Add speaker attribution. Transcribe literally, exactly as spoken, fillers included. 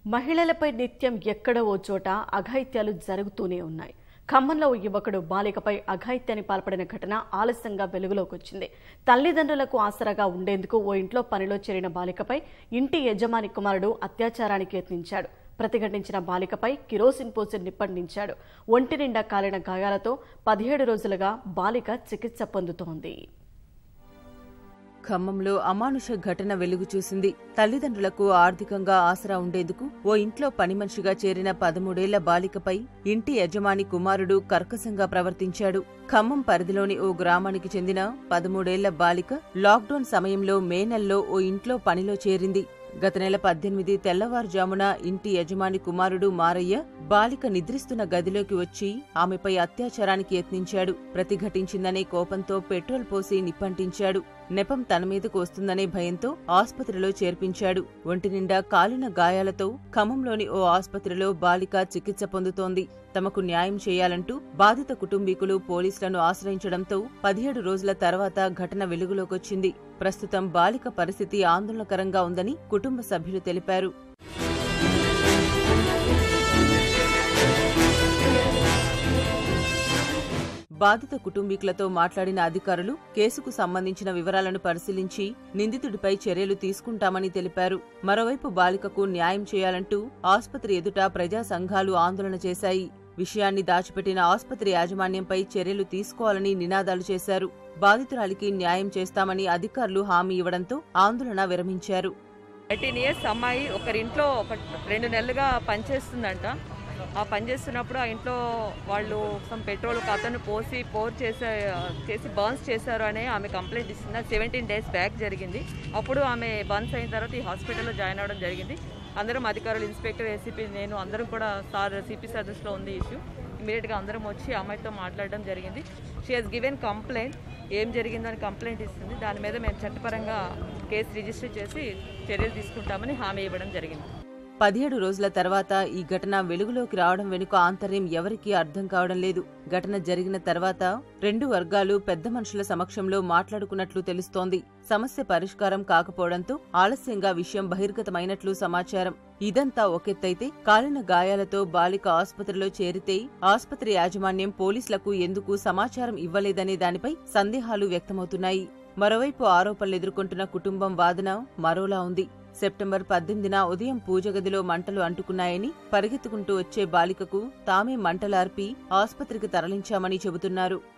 Speaker 1: మహిళలపై నిత్యం ఎక్కడో ఓ చోట అఘాయిత్యాలు జరుగుతూనే ఉన్నాయి. ఖమ్మంలో ఓ యువకుడు బాలికపై అఘాయిత్యానికి పాల్పడిన ఘటన ఆలస్యంగా వెలుగులోకి వచ్చింది. తల్లిదండ్రులకు ఆసరాగా ఉండేందుకు ఓ ఇంట్లో పనిలో చేరిన బాలికపై ఇంటి యజమాని కుమారుడు అత్యాచారానికి యత్నించాడు. ప్రతిఘటించిన బాలికపై కిరోసిన్ పోసి నిప్పండించాడు. ఒంటి నిండా కాలిన గాయాలతో పదిహేడు రోజులుగా బాలిక చికిత్స పొందుతోంది.
Speaker 2: ఖమ్మంలో అమానుష ఘటన వెలుగు చూసింది. తల్లిదండ్రులకు ఆర్థికంగా ఆసరా ఉండేందుకు ఓ ఇంట్లో పని మనిషిగా చేరిన పదమూడేళ్ల బాలికపై ఇంటి యజమాని కుమారుడు కర్కశంగా ప్రవర్తించాడు. ఖమ్మం పరిధిలోని ఓ గ్రామానికి చెందిన పదమూడేళ్ల బాలిక లాక్డౌన్ సమయంలో మే నెలలో ఓ ఇంట్లో పనిలో చేరింది. గత నెల పద్దెనిమిది తెల్లవారుజామున ఇంటి యజమాని కుమారుడు మారయ్య బాలిక నిద్రిస్తున్న గదిలోకి వచ్చి ఆమెపై అత్యాచారానికి యత్నించాడు. ప్రతిఘటించిందనే కోపంతో పెట్రోల్ పోసి నిప్పంటించాడు. నెపం తన మీదకు వస్తుందనే భయంతో ఆస్పత్రిలో చేర్పించాడు. ఒంటి నిండా కాలిన గాయాలతో ఖమ్మంలోని ఓ ఆస్పత్రిలో బాలిక చికిత్స పొందుతోంది. తమకు న్యాయం చేయాలంటూ బాధిత కుటుంబీకులు పోలీసులను ఆశ్రయించడంతో పదిహేడు రోజుల తర్వాత ఘటన వెలుగులోకొచ్చింది. ప్రస్తుతం బాలిక పరిస్థితి ఆందోళనకరంగా ఉందని కుటుంబ సభ్యులు తెలిపారు. బాధిత కుటుంబీకులతో మాట్లాడిన అధికారులు కేసుకు సంబంధించిన వివరాలను పరిశీలించి నిందితుడిపై చర్యలు తీసుకుంటామని తెలిపారు. మరోవైపు బాలికకు న్యాయం చేయాలంటూ ఆస్పత్రి ఎదుట ప్రజా సంఘాలు ఆందోళన చేశాయి. విషయాన్ని దాచిపెట్టిన ఆస్పత్రి యాజమాన్యంపై చర్యలు తీసుకోవాలని నినాదాలు చేశారు. బాధితురాలికి న్యాయం చేస్తామని అధికారులు హామీ ఇవ్వడంతో ఆందోళన విరమించారు.
Speaker 3: ఎయిటీన్ ఇయర్స్ అమ్మాయి ఒకరింట్లో ఒక రెండు నెలలుగా పనిచేస్తుందంట. ఆ పని చేస్తున్నప్పుడు ఆ ఇంట్లో వాళ్ళు సమ్ పెట్రోల్ ఒక అతను పోసి పోర్ చేసే చేసి బర్న్స్ చేశారు అని ఆమె కంప్లైంట్ ఇస్తుంది. సెవెంటీన్ డేస్ బ్యాక్ జరిగింది. అప్పుడు ఆమె బర్న్స్ అయిన తర్వాత ఈ హాస్పిటల్లో జాయిన్ అవ్వడం జరిగింది. అందరం అధికారులు, ఇన్స్పెక్టర్, ఏసీపీ, నేను అందరం కూడా సార్ సిపి సర్వీస్లో ఉంది ఇష్యూ. ఇమీడియట్గా అందరం వచ్చి అమ్మాయితో మాట్లాడడం జరిగింది. She has given complaint. ఏం జరిగిందని కంప్లైంట్ ఇస్తుంది. దాని మీద మేము చట్టపరంగా కేసు రిజిస్టర్ చేసి చర్యలు తీసుకుంటామని హామీ ఇవ్వడం జరిగింది.
Speaker 2: పదిహేడు రోజుల తర్వాత ఈ ఘటన వెలుగులోకి రావడం వెనుక ఆంతర్యం ఎవరికీ అర్థం కావడం లేదు. ఘటన జరిగిన తర్వాత రెండు వర్గాలు పెద్ద మనుషుల సమక్షంలో మాట్లాడుకున్నట్లు తెలుస్తోంది. సమస్య పరిష్కారం కాకపోవడంతో ఆలస్యంగా విషయం బహిర్గతమైనట్లు సమాచారం. ఇదంతా ఒకెత్తైతే కాలిన గాయాలతో బాలిక ఆస్పత్రిలో చేరితే ఆస్పత్రి యాజమాన్యం పోలీసులకు ఎందుకు సమాచారం ఇవ్వలేదనే దానిపై సందేహాలు వ్యక్తమవుతున్నాయి. మరోవైపు ఆరోపణలు ఎదుర్కొంటున్న కుటుంబం వాదన మరోలా ఉంది. సెప్టెంబర్ పద్దెనిమిదిన ఉదయం పూజ గదిలో మంటలు అంటుకున్నాయని పరిగెత్తుకుంటూ వచ్చే బాలికకు తామే మంటలార్పి ఆస్పత్రికి తరలించామని చెబుతున్నారు.